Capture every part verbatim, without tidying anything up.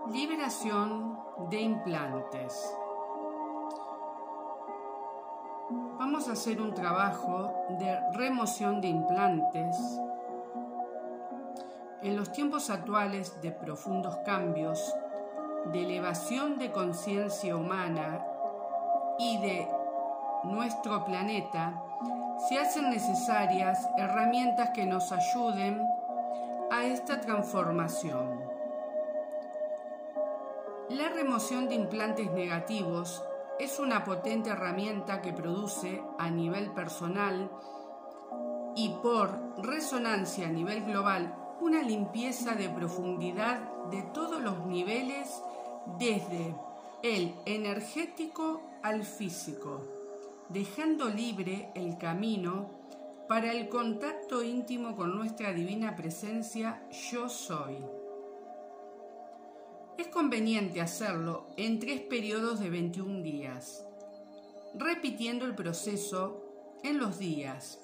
Liberación de implantes. Vamos a hacer un trabajo de remoción de implantes. En los tiempos actuales de profundos cambios, de elevación de conciencia humana y de nuestro planeta, se hacen necesarias herramientas que nos ayuden a esta transformación. La remoción de implantes negativos es una potente herramienta que produce a nivel personal y por resonancia a nivel global una limpieza de profundidad de todos los niveles, desde el energético al físico, dejando libre el camino para el contacto íntimo con nuestra divina presencia Yo Soy. Es conveniente hacerlo en tres periodos de veintiún días, repitiendo el proceso en los días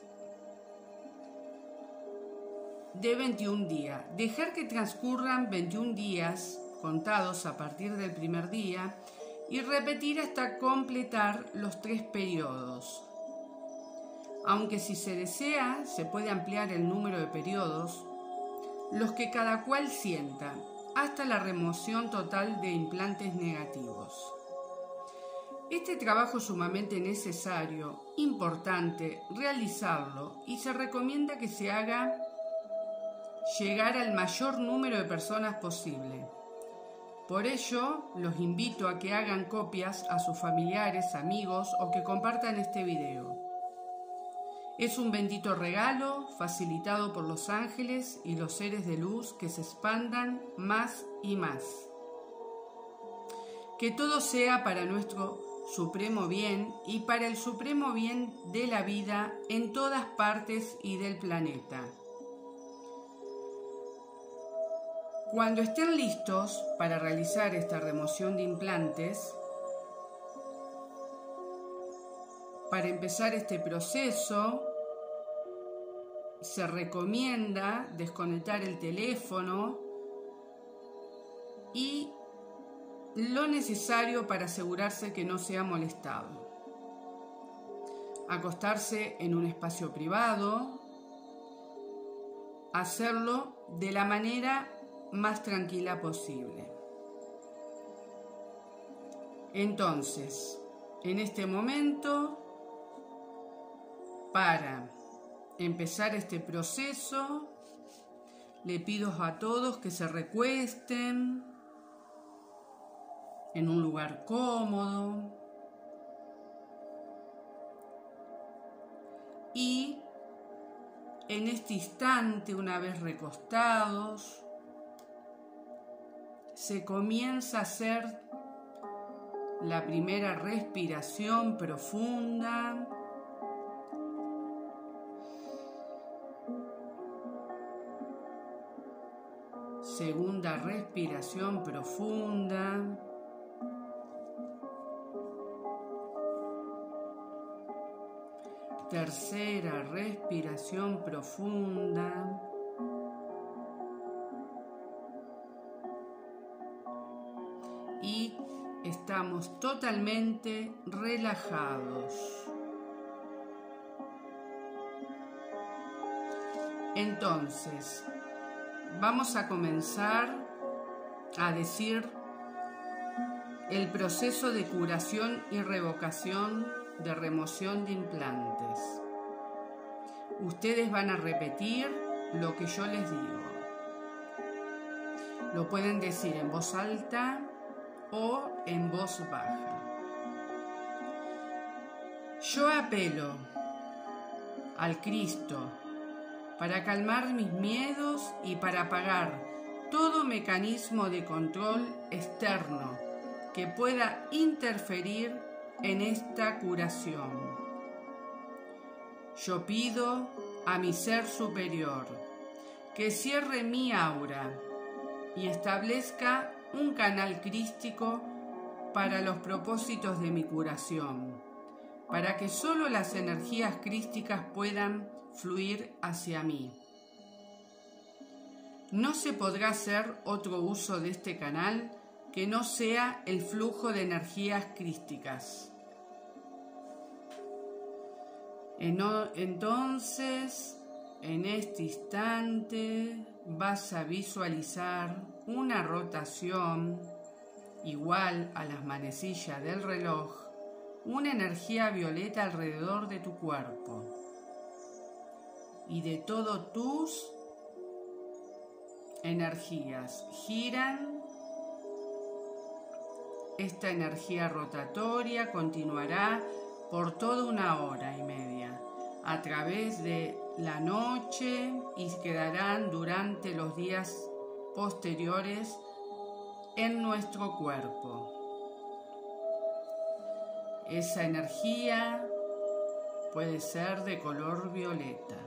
de veintiún días. Dejar que transcurran veintiún días contados a partir del primer día y repetir hasta completar los tres periodos. Aunque si se desea, se puede ampliar el número de periodos, los que cada cual sienta, hasta la remoción total de implantes negativos. Este trabajo es sumamente necesario, importante realizarlo y se recomienda que se haga llegar al mayor número de personas posible. Por ello, los invito a que hagan copias a sus familiares, amigos o que compartan este video. Es un bendito regalo facilitado por los ángeles y los seres de luz que se expandan más y más. Que todo sea para nuestro supremo bien y para el supremo bien de la vida en todas partes y del planeta. Cuando estén listos para realizar esta remoción de implantes, para empezar este proceso, se recomienda desconectar el teléfono y lo necesario para asegurarse que no sea molestado. Acostarse en un espacio privado, hacerlo de la manera más tranquila posible. Entonces, en este momento, para empezar este proceso, le pido a todos que se recuesten en un lugar cómodo y en este instante, una vez recostados, se comienza a hacer la primera respiración profunda. Segunda respiración profunda. Tercera respiración profunda. Y estamos totalmente relajados. Entonces, vamos a comenzar a decir el proceso de curación y revocación de remoción de implantes. Ustedes van a repetir lo que yo les digo. Lo pueden decir en voz alta o en voz baja. Yo apelo al Cristo para calmar mis miedos y para apagar todo mecanismo de control externo que pueda interferir en esta curación. Yo pido a mi ser superior que cierre mi aura y establezca un canal crístico para los propósitos de mi curación, para que solo las energías crísticas puedan fluir hacia mí. No se podrá hacer otro uso de este canal que no sea el flujo de energías crísticas. Entonces, en este instante, vas a visualizar una rotación igual a las manecillas del reloj, una energía violeta alrededor de tu cuerpo y de todas tus energías. Giran. Esta energía rotatoria continuará por toda una hora y media a través de la noche y quedarán durante los días posteriores en nuestro cuerpo. Esa energía puede ser de color violeta.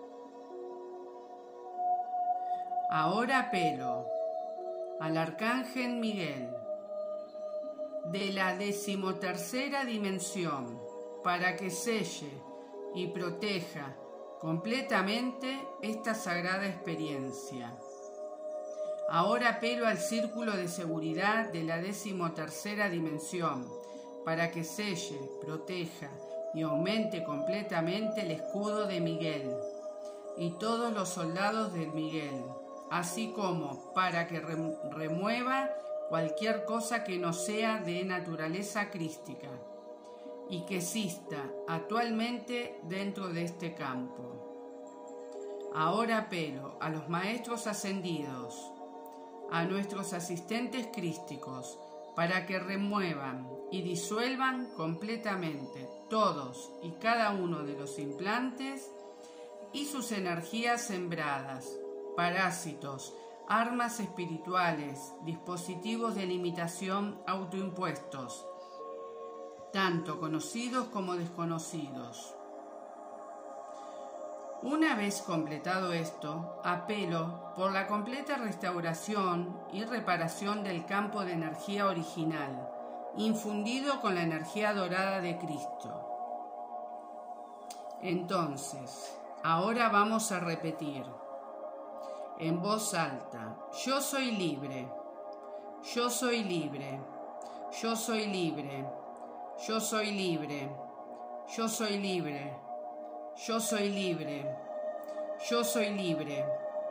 Ahora apelo al Arcángel Miguel de la decimotercera dimensión para que selle y proteja completamente esta sagrada experiencia. Ahora apelo al círculo de seguridad de la decimotercera dimensión para que selle, proteja y aumente completamente el escudo de Miguel y todos los soldados de Miguel, así como para que remueva cualquier cosa que no sea de naturaleza crística y que exista actualmente dentro de este campo. Ahora apelo a los maestros ascendidos, a nuestros asistentes crísticos, para que remuevan y disuelvan completamente todos y cada uno de los implantes y sus energías sembradas, parásitos, armas espirituales, dispositivos de limitación autoimpuestos, tanto conocidos como desconocidos. Una vez completado esto, apelo por la completa restauración y reparación del campo de energía original, infundido con la energía dorada de Cristo. Entonces, ahora vamos a repetir en voz alta: yo soy libre, yo soy libre, yo soy libre, yo soy libre, yo soy libre, yo soy libre, yo soy libre.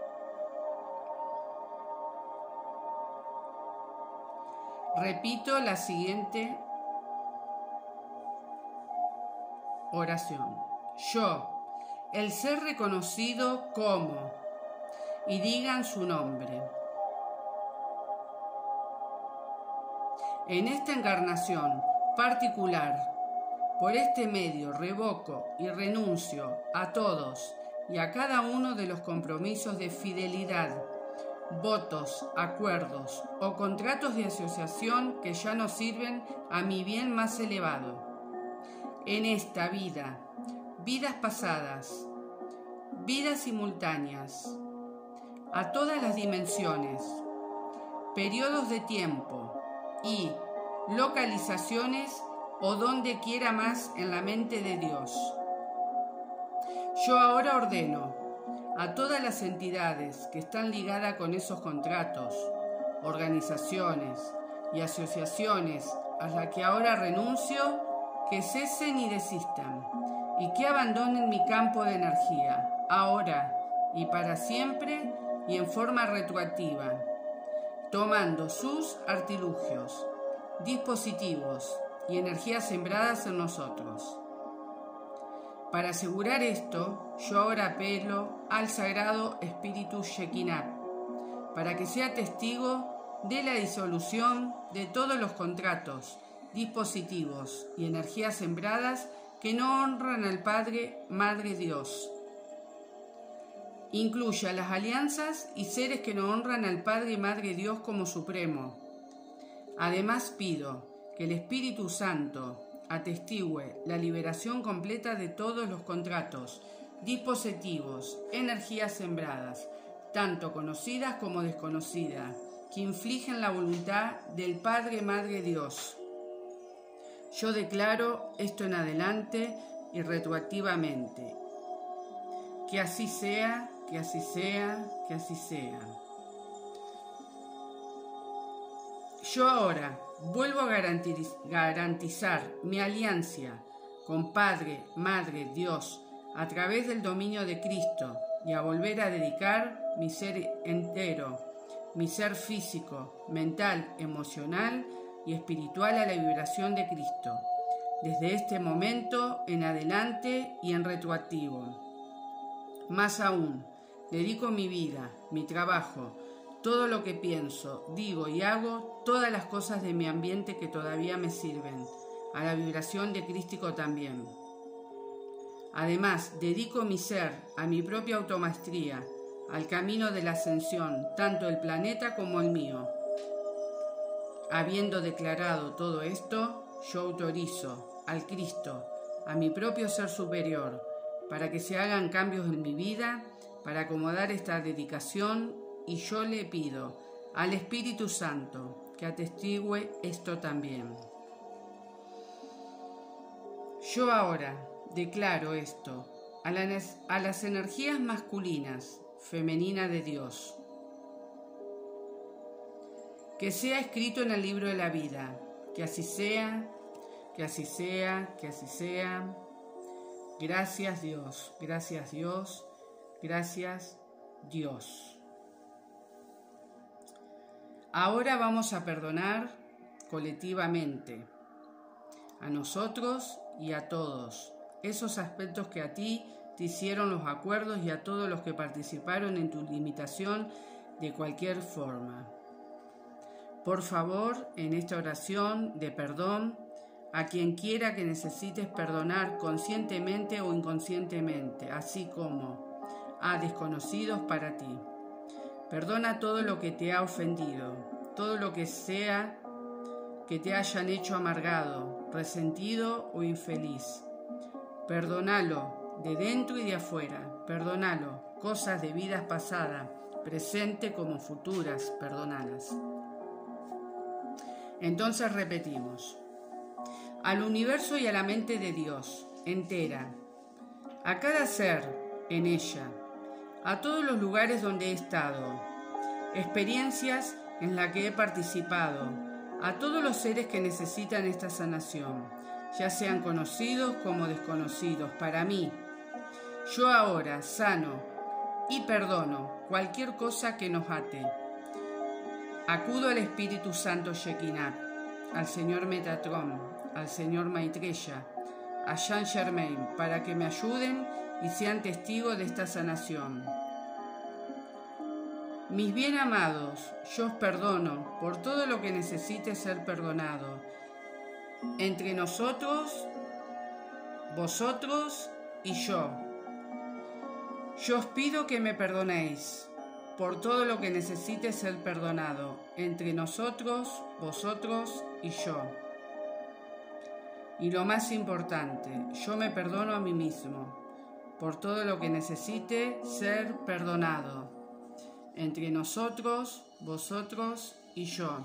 Repito la siguiente oración. Yo, el ser reconocido como, y digan su nombre. En esta encarnación particular, por este medio revoco y renuncio a todos y a cada uno de los compromisos de fidelidad, votos, acuerdos o contratos de asociación que ya no sirven a mi bien más elevado. En esta vida, vidas pasadas, vidas simultáneas, a todas las dimensiones, periodos de tiempo y localizaciones o donde quiera más en la mente de Dios. Yo ahora ordeno a todas las entidades que están ligadas con esos contratos, organizaciones y asociaciones a las que ahora renuncio, que cesen y desistan y que abandonen mi campo de energía, ahora y para siempre y en forma retroactiva, tomando sus artilugios, dispositivos y energías sembradas en nosotros. Para asegurar esto, yo ahora apelo al Sagrado Espíritu Shekinah, para que sea testigo de la disolución de todos los contratos, dispositivos y energías sembradas que no honran al Padre, Madre Dios. Incluya las alianzas y seres que no honran al Padre y Madre Dios como Supremo. Además pido que el Espíritu Santo atestigüe la liberación completa de todos los contratos, dispositivos, energías sembradas, tanto conocidas como desconocidas, que infligen la voluntad del Padre Madre Dios. Yo declaro esto en adelante y retroactivamente. Que así sea, que así sea, que así sea. Yo ahora vuelvo a garantiz- garantizar mi alianza con Padre, Madre, Dios, a través del dominio de Cristo, y a volver a dedicar mi ser entero, mi ser físico, mental, emocional y espiritual a la vibración de Cristo, desde este momento en adelante y en retroactivo. Más aún, dedico mi vida, mi trabajo, todo lo que pienso, digo y hago, todas las cosas de mi ambiente que todavía me sirven, a la vibración de Cristo también. Además, dedico mi ser a mi propia automaestría, al camino de la ascensión, tanto el planeta como el mío. Habiendo declarado todo esto, yo autorizo al Cristo, a mi propio ser superior, para que se hagan cambios en mi vida, para acomodar esta dedicación, y yo le pido al Espíritu Santo que atestigue esto también. Yo ahora declaro esto a, la, a las energías masculinas, femeninas de Dios. Que sea escrito en el libro de la vida, que así sea, que así sea, que así sea. Gracias Dios, gracias Dios, gracias Dios. Ahora vamos a perdonar colectivamente a nosotros y a todos esos aspectos que a ti te hicieron los acuerdos y a todos los que participaron en tu limitación de cualquier forma. Por favor, en esta oración de perdón, a quien quiera que necesites perdonar conscientemente o inconscientemente, así como a desconocidos para ti. Perdona todo lo que te ha ofendido, todo lo que sea que te hayan hecho amargado, resentido o infeliz. Perdónalo de dentro y de afuera, perdónalo, cosas de vidas pasadas, presente como futuras, perdónalas. Entonces repetimos: al universo y a la mente de Dios entera, a cada ser en ella, a todos los lugares donde he estado, experiencias en las que he participado, a todos los seres que necesitan esta sanación, ya sean conocidos como desconocidos, para mí, yo ahora sano y perdono cualquier cosa que nos ate. Acudo al Espíritu Santo Shekinah, al Señor Metatron, al Señor Maitreya, a Saint Germain, para que me ayuden y sean testigos de esta sanación. Mis bien amados, yo os perdono por todo lo que necesite ser perdonado, entre nosotros, vosotros y yo. Yo os pido que me perdonéis por todo lo que necesite ser perdonado, entre nosotros, vosotros y yo. Y lo más importante, yo me perdono a mí mismo por todo lo que necesite ser perdonado, entre nosotros, vosotros y yo.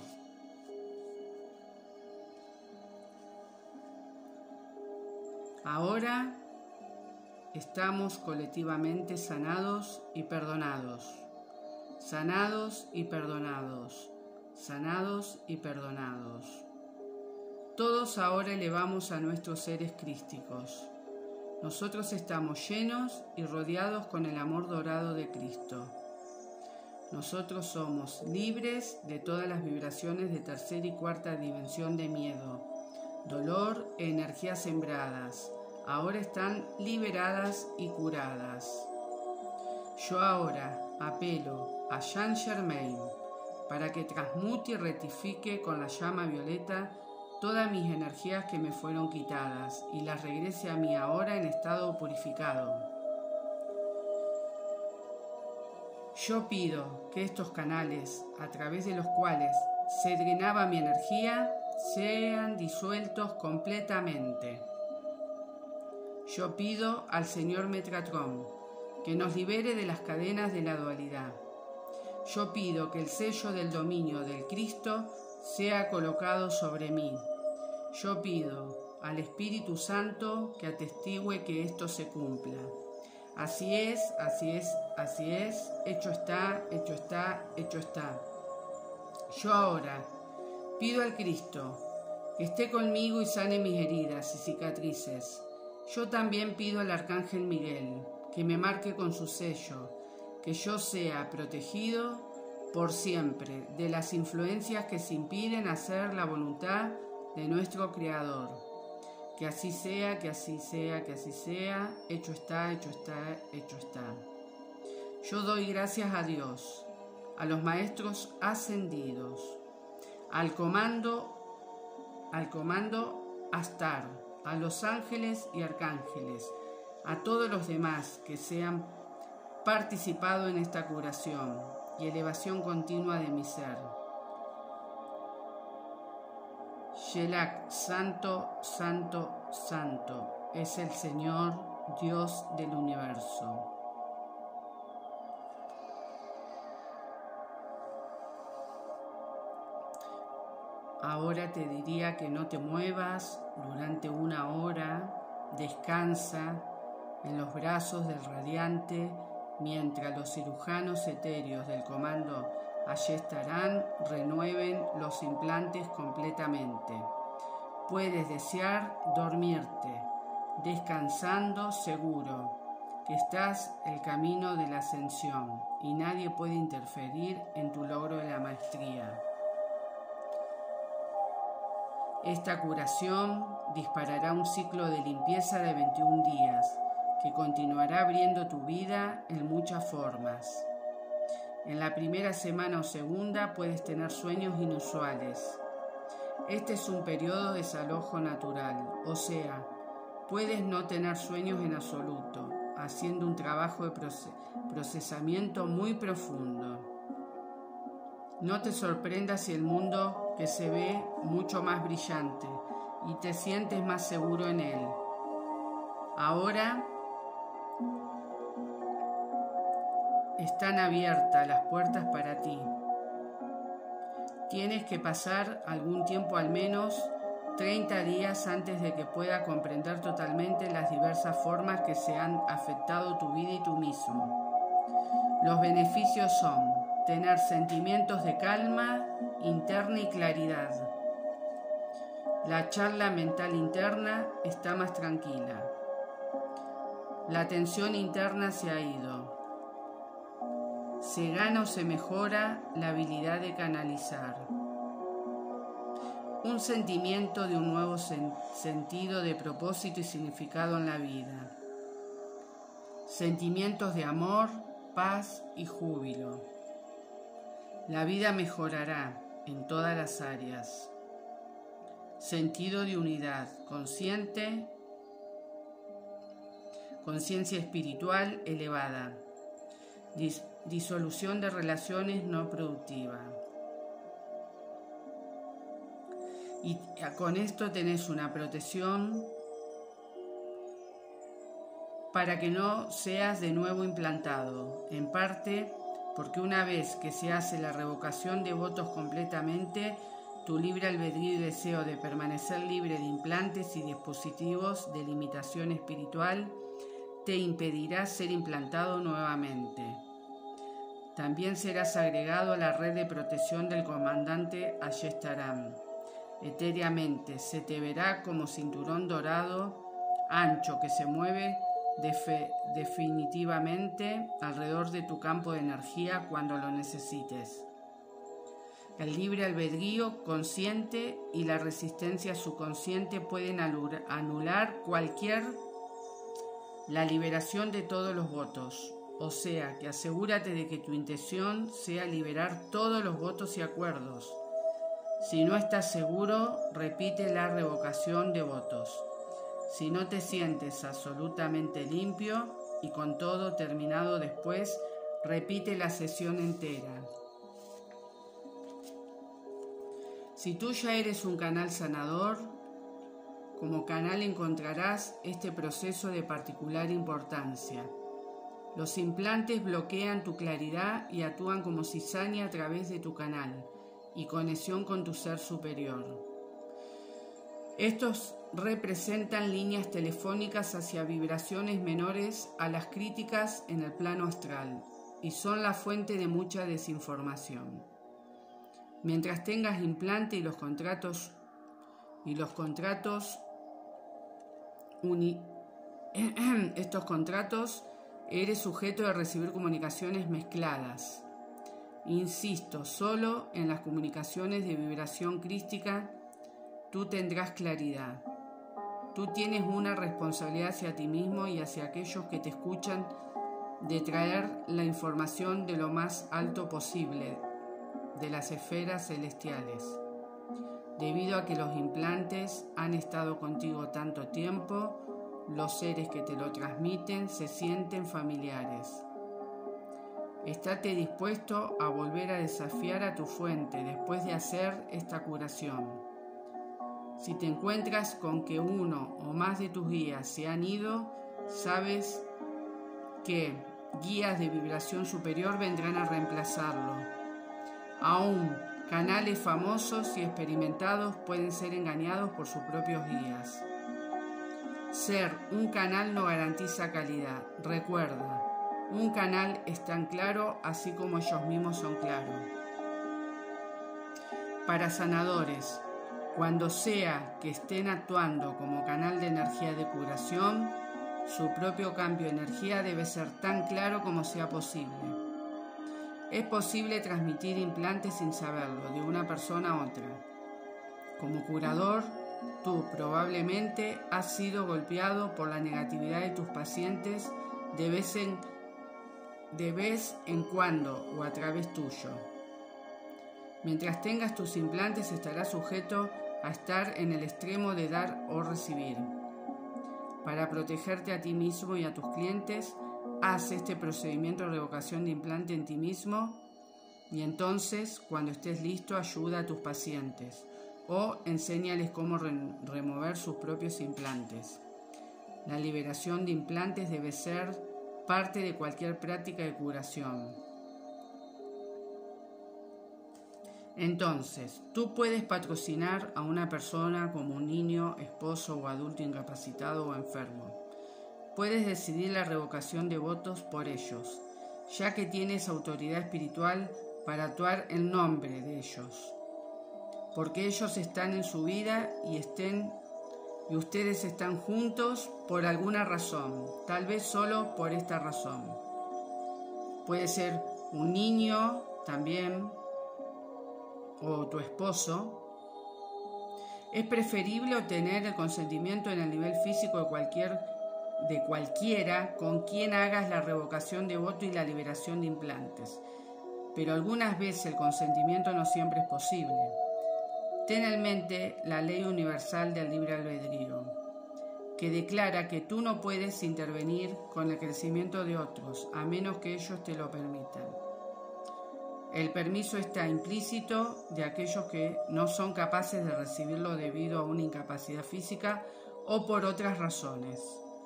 Ahora estamos colectivamente sanados y perdonados, sanados y perdonados, sanados y perdonados. Todos ahora elevamos a nuestros seres crísticos. Nosotros estamos llenos y rodeados con el amor dorado de Cristo. Nosotros somos libres de todas las vibraciones de tercera y cuarta dimensión de miedo, dolor e energías sembradas. Ahora están liberadas y curadas. Yo ahora apelo a Saint Germain para que transmute y rectifique con la llama violeta todas mis energías que me fueron quitadas y las regrese a mí ahora en estado purificado. Yo pido que estos canales, a través de los cuales se drenaba mi energía, sean disueltos completamente. Yo pido al Señor Metatron que nos libere de las cadenas de la dualidad. Yo pido que el sello del dominio del Cristo sea colocado sobre mí. Yo pido al Espíritu Santo que atestigue que esto se cumpla. Así es, así es, así es, hecho está, hecho está, hecho está. Yo ahora Pido al Cristo que esté conmigo y sane mis heridas y cicatrices. Yo también pido al Arcángel Miguel que me marque con su sello, que yo sea protegido por siempre de las influencias que se impiden hacer la voluntad de nuestro Creador. Que así sea, que así sea, que así sea, hecho está, hecho está, hecho está. Yo doy gracias a Dios, a los maestros ascendidos, al comando, al comando Astar, a los ángeles y arcángeles, a todos los demás que se han participado en esta curación y elevación continua de mi ser. Shelak, santo, santo, santo, es el Señor, Dios del universo. Ahora te diría que no te muevas durante una hora, descansa en los brazos del radiante mientras los cirujanos etéreos del comando Ayestarán renueven los implantes completamente. Puedes desear dormirte, descansando seguro que estás en el camino de la ascensión y nadie puede interferir en tu logro de la maestría. Esta curación disparará un ciclo de limpieza de veintiún días que continuará abriendo tu vida en muchas formas. En la primera semana o segunda puedes tener sueños inusuales. Este es un periodo de desalojo natural, o sea, puedes no tener sueños en absoluto, haciendo un trabajo de procesamiento muy profundo. No te sorprendas si el mundo que se ve mucho más brillante y te sientes más seguro en él. Ahora están abiertas las puertas para ti. Tienes que pasar algún tiempo, al menos treinta días, antes de que pueda comprender totalmente las diversas formas que se han afectado tu vida y tú mismo. Los beneficios son tener sentimientos de calma interna y claridad. La charla mental interna está más tranquila. La tensión interna se ha ido. Se gana o se mejora la habilidad de canalizar. Un sentimiento de un nuevo sen- sentido de propósito y significado en la vida. Sentimientos de amor, paz y júbilo. La vida mejorará en todas las áreas. Sentido de unidad, consciente, conciencia espiritual elevada. Dis- disolución de relaciones no productivas. Y con esto tenés una protección para que no seas de nuevo implantado, en parte porque una vez que se hace la revocación de votos completamente, tu libre albedrío y deseo de permanecer libre de implantes y dispositivos de limitación espiritual te impedirá ser implantado nuevamente. También serás agregado a la red de protección del comandante Ayestarán. Etéreamente se te verá como cinturón dorado, ancho, que se mueve defe- definitivamente alrededor de tu campo de energía cuando lo necesites. El libre albedrío consciente y la resistencia subconsciente pueden anular cualquier la liberación de todos los votos. O sea, que asegúrate de que tu intención sea liberar todos los votos y acuerdos. Si no estás seguro, repite la revocación de votos. Si no te sientes absolutamente limpio y con todo terminado después, repite la sesión entera. Si tú ya eres un canal sanador, como canal encontrarás este proceso de particular importancia. Los implantes bloquean tu claridad y actúan como cizaña a través de tu canal y conexión con tu ser superior. Estos representan líneas telefónicas hacia vibraciones menores a las críticas en el plano astral y son la fuente de mucha desinformación. Mientras tengas implante y los contratos y los contratos uni, estos contratos, eres sujeto de recibir comunicaciones mezcladas. Insisto, solo en las comunicaciones de vibración crística tú tendrás claridad. Tú tienes una responsabilidad hacia ti mismo y hacia aquellos que te escuchan de traer la información de lo más alto posible de las esferas celestiales. Debido a que los implantes han estado contigo tanto tiempo, los seres que te lo transmiten se sienten familiares. Estate dispuesto a volver a desafiar a tu fuente después de hacer esta curación. Si te encuentras con que uno o más de tus guías se han ido, sabes que guías de vibración superior vendrán a reemplazarlo. Aún canales famosos y experimentados pueden ser engañados por sus propios guías. Ser un canal no garantiza calidad. Recuerda, un canal es tan claro así como ellos mismos son claros. Para sanadores, cuando sea que estén actuando como canal de energía de curación, su propio cambio de energía debe ser tan claro como sea posible. Es posible transmitir implantes sin saberlo, de una persona a otra. Como curador, tú probablemente has sido golpeado por la negatividad de tus pacientes de vez en, de vez en cuando o a través tuyo. Mientras tengas tus implantes estarás sujeto a estar en el extremo de dar o recibir. Para protegerte a ti mismo y a tus clientes, haz este procedimiento de revocación de implante en ti mismo y entonces, cuando estés listo, ayuda a tus pacientes o enséñales cómo re remover sus propios implantes. La liberación de implantes debe ser parte de cualquier práctica de curación. Entonces, tú puedes patrocinar a una persona como un niño, esposo o adulto incapacitado o enfermo. Puedes decidir la revocación de votos por ellos, ya que tienes autoridad espiritual para actuar en nombre de ellos, porque ellos están en su vida y, estén, y ustedes están juntos por alguna razón, tal vez solo por esta razón. Puede ser un niño también, o tu esposo. Es preferible obtener el consentimiento en el nivel físico de cualquier de cualquiera con quien hagas la revocación de voto y la liberación de implantes, pero algunas veces el consentimiento no siempre es posible. Ten en mente la ley universal del libre albedrío, que declara que tú no puedes intervenir con el crecimiento de otros, a menos que ellos te lo permitan. El permiso está implícito de aquellos que no son capaces de recibirlo debido a una incapacidad física o por otras razones.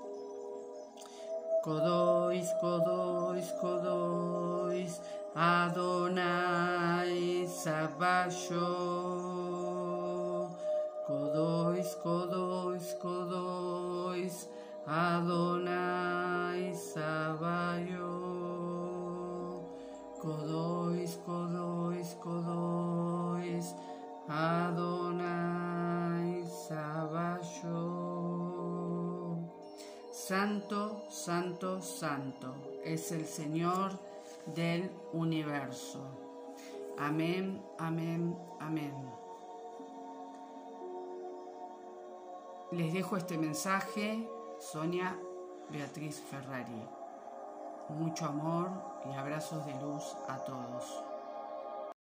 Kodois, Kodois, Kodois, Adonai Sabayo. Kodois, Kodois, Kodois, Adonai Sabayo. Kodois, Kodois, Kodois, Adonai Sabayo. Santo, santo, santo es el Señor del universo. Amén, amén, amén. Les dejo este mensaje, Sonia Beatriz Ferrari. Mucho amor y abrazos de luz a todos.